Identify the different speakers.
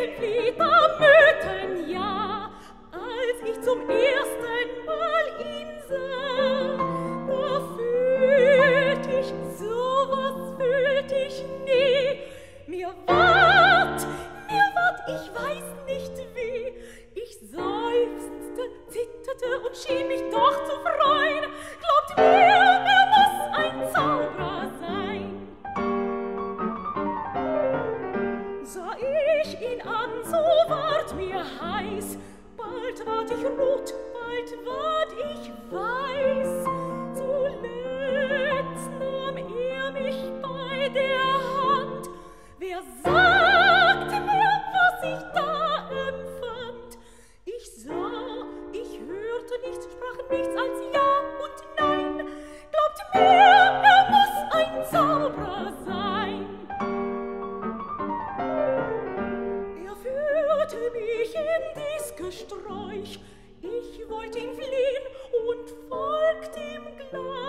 Speaker 1: Fledermöten, ja. Als ich zum ersten Mal ihn sah, da fühlt ich, sowas fühlt ich nie. Mir ward, ich weiß nicht wie. Ich seufzte, zitterte und schien mich doch zu freuen. Glaubt mir, er muss ein Zauberer sein. Sah ich ihn an, so ward mir heiß. Bald ward ich rot, bald ward ich weiß. Zuletzt nahm er mich bei der Hand. Wer sagte mir, was ich da empfand? Ich sah, ich hörte nichts, sprach nichts als Ja und Nein. Glaubt mir, er muss ein Zauberer sein. Er führte mich in dies Gesträuch. Ich wollt ihn fliehen und folgt ihm gleich.